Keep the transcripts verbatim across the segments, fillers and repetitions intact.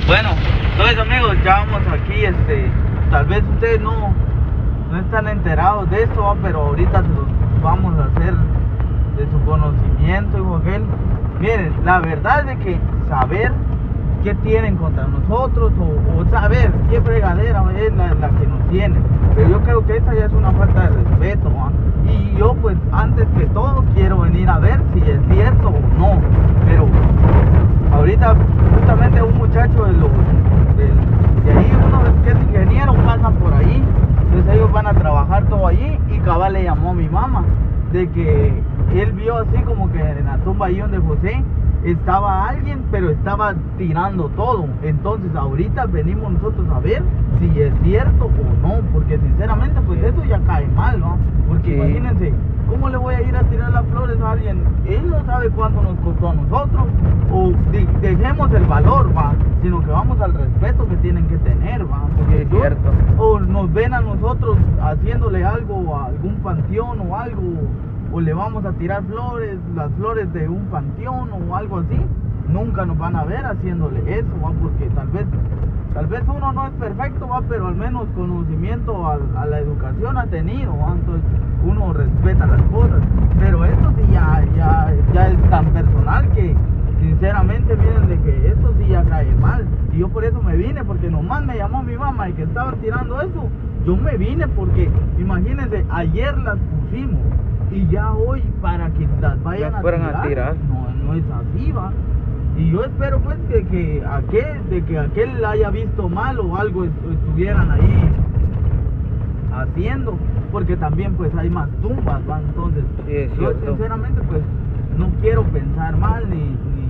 Bueno, entonces amigos, ya vamos aquí, este, tal vez ustedes no, no están enterados de esto, ¿va? Pero ahorita se los vamos a hacer de su conocimiento, hijo aquel. Miren, la verdad es de que saber qué tienen contra nosotros o, o saber qué fregadera es la, la que nos tienen, pero yo creo que esta ya es una falta de respeto, ¿va? Y yo pues antes que todo quiero venir a ver si es cierto o no, pero ahorita justamente un muchacho de, los, de, de ahí, uno que es ingeniero, pasan por ahí, entonces ellos van a trabajar todo allí y cabal le llamó a mi mamá de que él vio así como que en la tumba ahí donde José estaba alguien, pero estaba tirando todo. Entonces ahorita venimos nosotros a ver si es cierto o no, porque sinceramente pues eso ya cae mal, ¿no? Porque sí. Imagínense, ¿cómo le voy a ir a tirar las flores a alguien? Él no sabe cuánto nos costó a nosotros, o de, dejemos el valor, va, sino que vamos al respeto que tienen que tener, va, porque es cierto. O nos ven a nosotros haciéndole algo a algún panteón o algo, o le vamos a tirar flores, las flores de un panteón o algo así, nunca nos van a ver haciéndole eso, ¿va? Porque tal vez tal vez uno no es perfecto, ¿va? Pero al menos conocimiento a, a la educación ha tenido, ¿va? Entonces uno respeta las cosas, pero esto sí ya, ya, ya es tan personal que sinceramente miren de que esto sí ya cae mal, y yo por eso me vine, porque nomás me llamó mi mamá y que estaban tirando eso, yo me vine porque imagínense, ayer las pusimos y ya hoy para que las vayan a tirar, a tirar, no, no es así, va. Y yo espero pues que, que aquel, de que aquel haya visto mal o algo estuvieran ahí haciendo, porque también pues hay más tumbas, va. Entonces sí, es yo cierto. sinceramente pues no quiero pensar mal ni,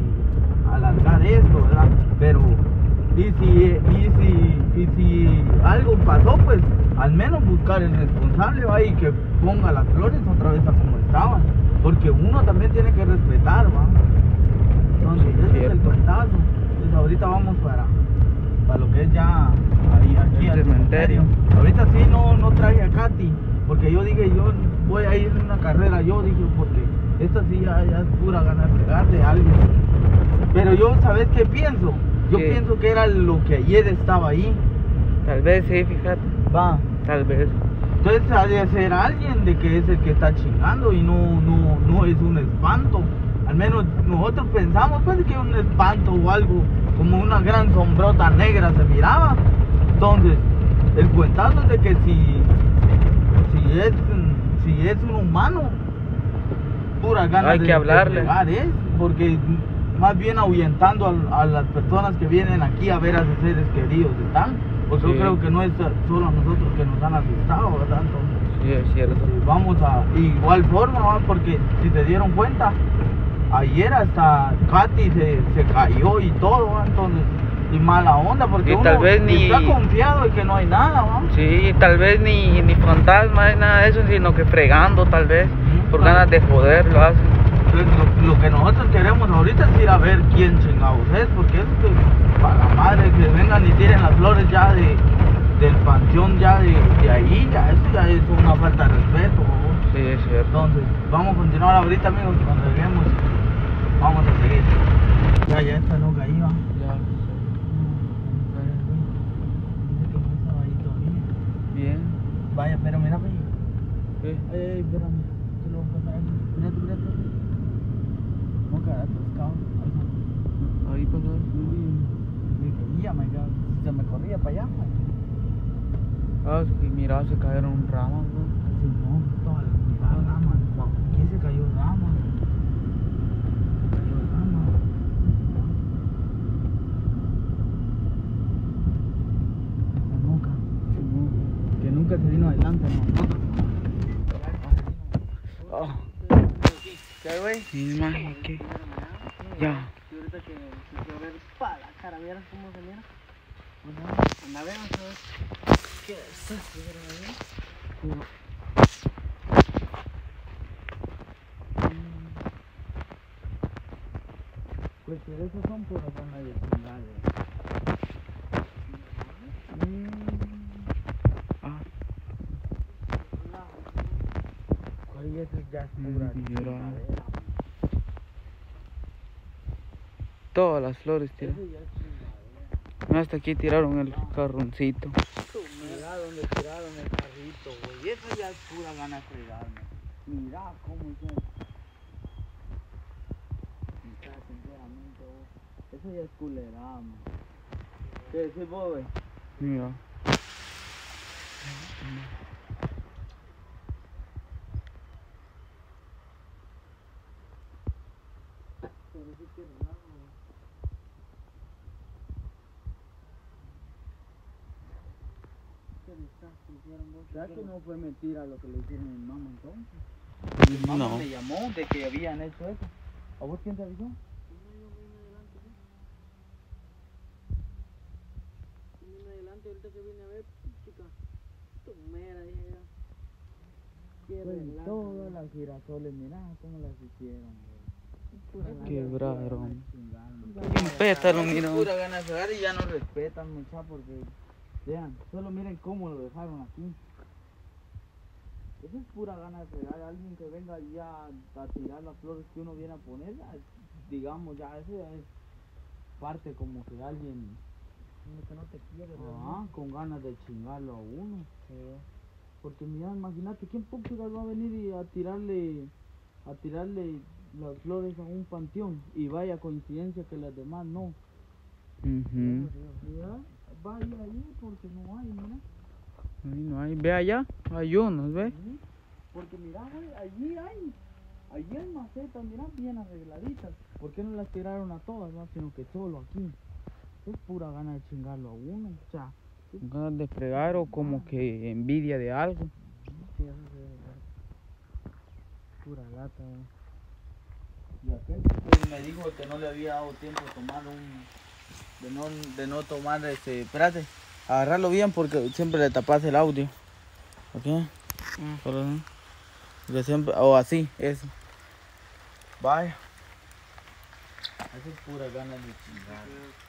ni alargar esto, ¿verdad? Pero y si, y si, y si algo pasó, pues al menos buscar el responsable, va, y que ponga las flores otra vez a como estaban, porque uno también tiene que respetar, va. Entonces sí, ese es el cuentazo. Entonces ahorita vamos para, para lo que es ya ahí, aquí el al cementerio. cementerio. Ahorita sí no, no traje a Katy, porque yo dije, yo voy a ir en una carrera, yo dije, porque esta sí ya, ya es pura ganar pegar de alguien. Pero yo, ¿sabes qué pienso? Yo ¿Qué? pienso que era lo que ayer estaba ahí. Tal vez sí, fíjate. Va. Tal vez. Entonces ha de ser alguien de que es el que está chingando y no, no, no es un espanto. Al menos nosotros pensamos pues que un espanto o algo, como una gran sombrota negra se miraba. Entonces, el cuentazo es de que si, si es, si es un humano, pura ganas hay de, que hablarle. de pegar, ¿eh? Porque más bien ahuyentando a, a las personas que vienen aquí a ver a sus seres queridos, ¿están? Porque sí. Yo creo que no es solo a nosotros que nos han asustado, ¿verdad? Entonces, sí, es cierto. Este, vamos a igual forma, ¿va? Porque si se dieron cuenta, ayer hasta Katy se, se cayó y todo, ¿va? Entonces, y mala onda, porque y uno tal vez ni... está confiado de que no hay nada, ¿va? Sí, tal vez ni, ni fantasma, ni nada de eso, sino que fregando, tal vez, ¿Mm? por claro. ganas de joder, lo hacen. Entonces, lo, lo que nosotros queremos ahorita es ir a ver quién chingados es, porque eso que para la madre que vengan y tiren las flores ya de, del panteón ya de, de ahí, ya eso ya es una falta de respeto, ¿no? Sí, es cierto. Entonces, vamos a continuar ahorita, amigos, cuando lleguemos, vamos a seguir. Ya, ya esta loca ahí va. Ya. Bien. Vaya, pero mira, pues. ¿Qué? Ey, espérame. Te lo voy a pasar aquí. Espérate, espérate. No, cara, atascado. Ahí pasó. Me caía, me caía. Se me corría para allá, man. Ah, y mira, se cayeron ramas, ¿no? Sí, no, todas las miradas, ramas. Aquí se cayó ramas. Se cayó ramas. Nunca. Que nunca se vino adelante, nosotros. Oh. ¿Qué hay, güey? Sí, man, ¿qué? Ya. Y ahorita que se puede ver para la cara, ¿vieras cómo se mira? Anda, veamos a ver. ¿Qué es esto? Pues pero esos son puras zonas de chingales. Ah. ¿Cuál es esa ya es pura chingadera? Todas las flores, tío. Eso ya es chingadera. Hasta aquí tiraron el carroncito. Mira donde tiraron el carrito, güey. Eso ya es pura gana de fregarme. Mira cómo es eso. Mira, sinceramente, vos. Eso ya es culerada, man. ¿Qué decís vos, güey? Mira. Pero sí que relajo, güey. ¿Qué desastre hicieron vos? ¿Sabes que no fue mentira lo que le hicieron a mi mamá entonces? Mi mamá No. me llamó de que habían hecho eso. ¿A vos quién te avisó? Adelante, ahorita que vine a ver, chica, tu mera, dije yo. Qué Pues relajo, todas güey. las girasoles, mira cómo las hicieron, güey. Quebraron. Pura Un pétalo, gana- mira. Pura gana de fregar y ya no respetan, mucha, porque vean, solo miren cómo lo dejaron aquí. Eso es pura gana de fregar. Alguien que venga ya a tirar las flores que uno viene a poner, ya es- digamos, ya eso ya es parte como que alguien Como que no te quiere, ah, con ganas de chingarlo a uno. Porque mira, imagínate, ¿quién putas va a venir y a tirarle a tirarle las flores a un panteón? Y vaya coincidencia que las demás no. Ujú. Mira, vaya ahí porque no hay, mira. Ahí no hay. Ve allá. Hay unos, ¿ves? Sí, porque mira, güey, allí hay. Allí hay macetas, mira, bien arregladitas. ¿Por qué no las tiraron a todas, no? Sino que solo aquí? Es pura gana de chingarlo a uno. O sea, Con ganas de fregar o como que envidia de algo. Sí, eso se ve, ¿verdad? Pura lata, güey. y aquel que me dijo que no le había dado tiempo de tomar un... De no, de no tomar este... Espérate, agarrarlo bien porque siempre le tapas el audio. ¿Ok? Mm. Solo, ¿no? Porque siempre... O así, eso. Vaya. Eso es pura gana de chingar.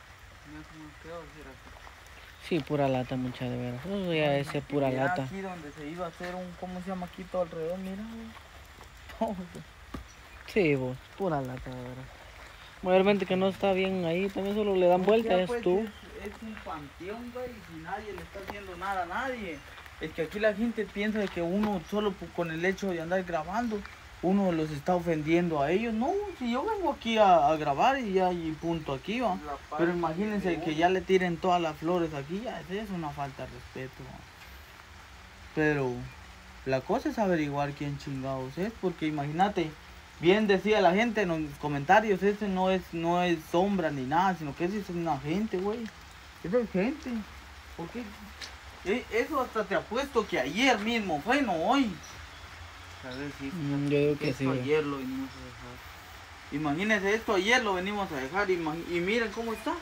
Sí, pura lata, mucha de veras. Eso ya es ser pura Mira lata. aquí donde se iba a hacer un... ¿Cómo se llama aquí todo alrededor? Mira, güey. Todo. Sí, vos, pura lata, de veras. Mayormente que no está bien ahí, también solo le dan O vuelta, sea, es pues, tú. Es, es un panteón, güey, y nadie le está haciendo nada a nadie. Es que aquí la gente piensa de que uno solo po- con el hecho de andar grabando, uno los está ofendiendo a ellos. No, si yo vengo aquí a, a grabar y ya y punto aquí, va. Pero imagínense que ya le tiren todas las flores aquí, ya es una falta de respeto. Va. Pero la cosa es averiguar quién chingados es, porque imagínate, bien decía la gente en los comentarios, ese no es, no es sombra ni nada, sino que ese es una gente, güey. Esa es gente. Porque e- eso hasta te apuesto que ayer mismo fue, no hoy. A ver si Mm, yo digo que esto sí, güey. ayer lo venimos a dejar. Imagínense, esto ayer lo venimos a dejar imag- y miren cómo está.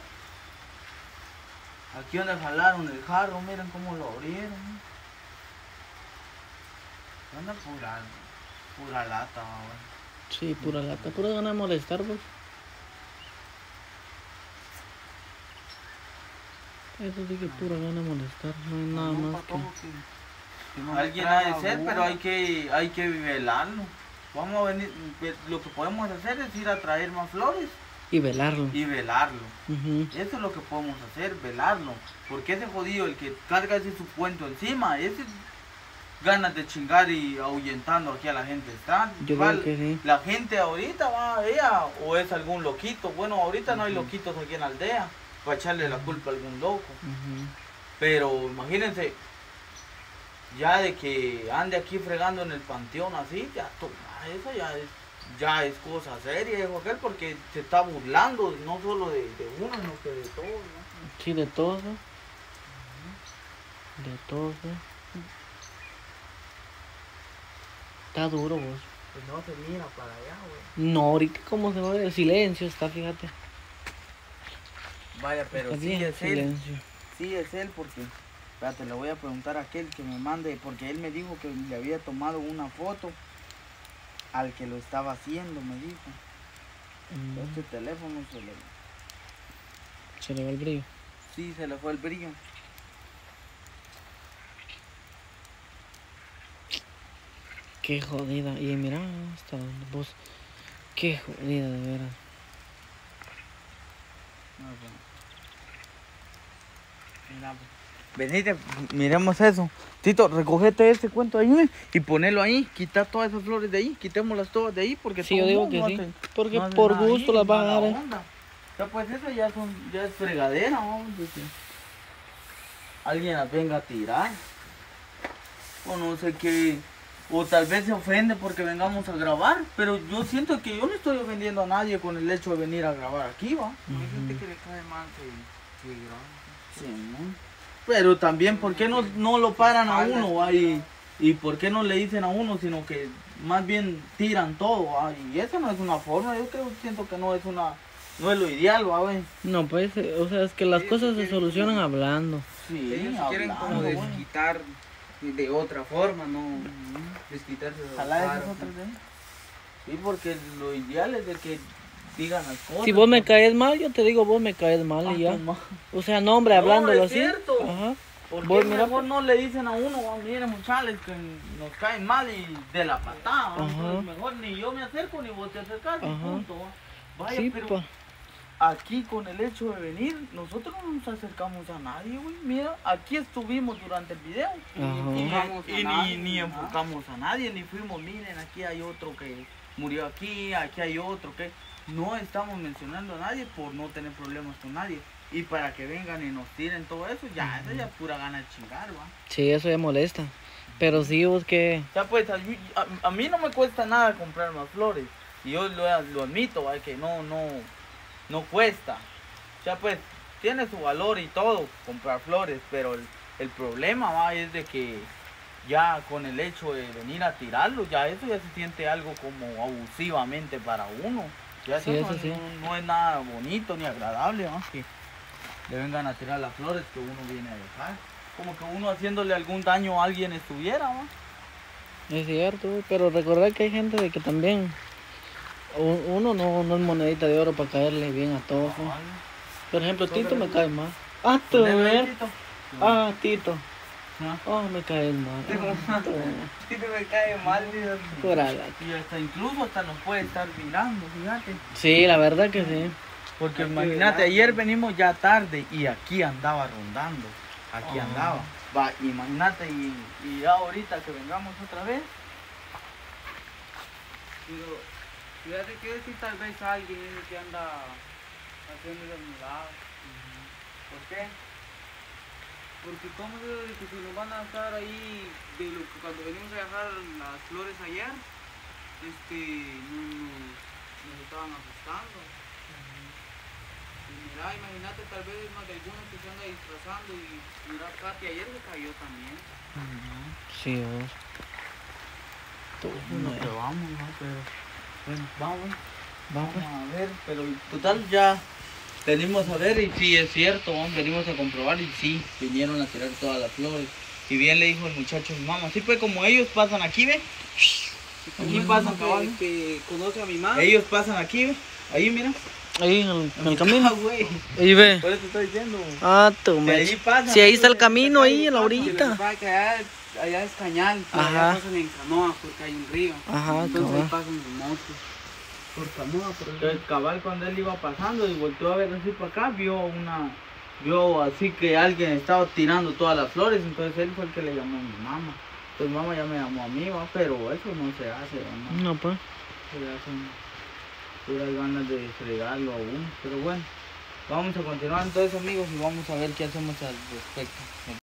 Aquí donde jalaron el jarro, miren cómo lo abrieron. Anda pura, pura lata, güey. Sí, pura lata, pura ganas de molestar, pues. Eso sí que pura gana de molestar, no hay nada No, más pa' que... todo que- que no Alguien le ha de traga ser, burla. pero hay que, hay que velarlo. Vamos a venir, ve- lo que podemos hacer es ir a traer más flores Y velarlo. y velarlo. Ujú. Eso es lo que podemos hacer, velarlo. Porque ese jodido, el que carga ese su cuento encima, ese ganas de chingar y ahuyentando aquí a la gente. Está, Yo igual, creo que sí. la gente ahorita va a ella o es algún loquito. Bueno, ahorita no hay Ujú. loquitos aquí en la aldea para echarle la culpa a algún loco. Ujú. Pero imagínense, ya de que ande aquí fregando en el panteón así, ya toma, eso ya es, ya es cosa seria, dijo aquel, porque se está burlando no solo de, de uno, sino que de todos, ¿no? Sí, de todo. De todo. Está duro, vos. Pues no se mira para allá, güey. No, ahorita como se va a ver el silencio está, fíjate. Vaya, pero Está sí bien, es él, silencio. sí es él, porque, espérate, le voy a preguntar a aquel que me mande, porque él me dijo que le había tomado una foto al que lo estaba haciendo, me dijo. Mm, Este teléfono se le, Se le va el brillo. sí, se le fue el brillo. Qué jodida. Y mira, hasta donde vos. Qué jodida, de veras. No, bueno. Mira, venite, miremos eso. Tito, recogete ese cuento ahí y ponelo ahí. Quita todas esas flores de ahí, quitémoslas todas de ahí porque Sí, yo todo digo no que sí. hace- Porque no hace por nada gusto ahí, las vas a mala dar. ¿eh? onda. Ya pues eso ya, son, ya es fregadera, vamos a decir. Alguien las venga a tirar. O no sé qué. O tal vez se ofende porque vengamos a grabar. Pero yo siento que yo no estoy ofendiendo a nadie con el hecho de venir a grabar aquí, ¿va? Hay gente que le cae mal que, que graba. Sí, ¿no? Pero también, ¿por qué no, no lo paran a uno, va? Y, y por qué no le dicen a uno, sino que más bien tiran todo, va? Y esa no es una forma, yo creo, siento que no es una, no es lo ideal, va, güey. No, pues, eh, o sea, es que las Sí, cosas sí se quieren solucionan como- hablando. Sí, Ellos se quieren como hablando, güey. desquitar de otra forma, no desquitarse de Ojalá esas claro, otras, ¿eh? Sí, porque lo ideal es de que digan las cosas. Si vos me ¿no? caes mal, yo te digo, vos me caes mal Ah, y ya. toma. O sea, no, hombre, No, hablándolo es así. cierto. Ajá. ¿Por Vos, qué mira, mejor no le dicen a uno, va, miren muchachos, que nos caen mal y de la patada? ¿va? Ajá. Entonces, mejor ni yo me acerco ni vos te acercas, y Ajá. punto. ¿va? Vaya, Sí, pero pa. aquí con el hecho de venir, nosotros no nos acercamos a nadie, güey. Mira, aquí estuvimos durante el video. Ajá. Y, enfocamos a y nadie, ni, ni ¿no? enfocamos a nadie, ni fuimos, miren, aquí hay otro que murió aquí, aquí hay otro que... No estamos mencionando a nadie por no tener problemas con nadie. Y para que vengan y nos tiren todo eso, ya, esa ya es pura gana de chingar, va. Sí, eso ya molesta. Pero sí, vos que... Ya pues, a, a- a mí no me cuesta nada comprar más flores. Y yo lo, lo admito, va, que no, no, no cuesta. Ya pues, tiene su valor y todo comprar flores, pero el, el problema, va, es de que ya con el hecho de venir a tirarlo, ya eso ya se siente algo como abusivamente para uno. Ya Sí, eso, eso no, sí. no- no es nada bonito ni agradable, ¿va? Que le vengan a tirar las flores que uno viene a dejar. Como que uno haciéndole algún daño a alguien estuviera, ¿va? Es cierto, pero recordar que hay gente de que también... u- Uno no, no es monedita de oro para caerle bien a todos. ¿no? Por ejemplo, Tito me cae mal. Ah, tú, Ponele ahí, ver. Tito. Ah, Tito. ¿No? Oh, me caes mal. Ah, tú. Sí que me cae mal, Dios. Por ala. Y hasta incluso hasta nos puede estar mirando, fíjate. Sí, la verdad que sí. Porque Aquí imagínate, velando. ayer venimos ya tarde y aquí andaba rondando. Aquí Ah. andaba. Va, imagínate y, y ya ahorita que vengamos otra vez. Pero, fíjate que si tal vez alguien es el que anda haciendo los milagros. ¿Por qué? Porque como de que si nos van a estar ahí, de lo que cuando venimos a dejar las flores ayer, este, no nos, nos estaban asustando. Y mira, imagínate tal vez más de algunos que se anda disfrazando y mira, Katy ayer se cayó también. Sí, vos. Tú, No, no, pero vamos, ¿no? Pero, bueno, vamos. Vamos. Vamos a ver, pero total ya venimos a ver y sí es cierto, ¿no? Venimos a comprobar y sí, vinieron a tirar todas las flores. Y bien le dijo el muchacho a mi mamá, sí pues como ellos pasan aquí, ve. Aquí pasan, cabal. que, que conoce a mi mamá. Ellos pasan aquí, ve. Ahí mira. Ahí en el, en el Ah, camino. güey. Ahí ve. Por eso estoy diciendo. Ah, tú, Que mecha. ahí pasan, Sí, ahí está el ahí camino, ahí en la pasan. Que lo que orilla. pasa es que allá, allá es cañal, pero Ajá. allá pasan en canoa porque hay un río. Ajá, Entonces ahí cabal. pasan en motos. Por canoa, por Entonces cabal cuando él iba pasando y volteó a ver así para acá, vio una, vio así que alguien estaba tirando todas las flores, entonces él fue el que le llamó a mi mamá. Entonces mamá ya me llamó a mí, ¿va? Pero eso no se hace, ¿va? No, pues. Se hacen puras ganas de fregarlo a uno, pero bueno, vamos a continuar entonces amigos y vamos a ver qué hacemos al respecto.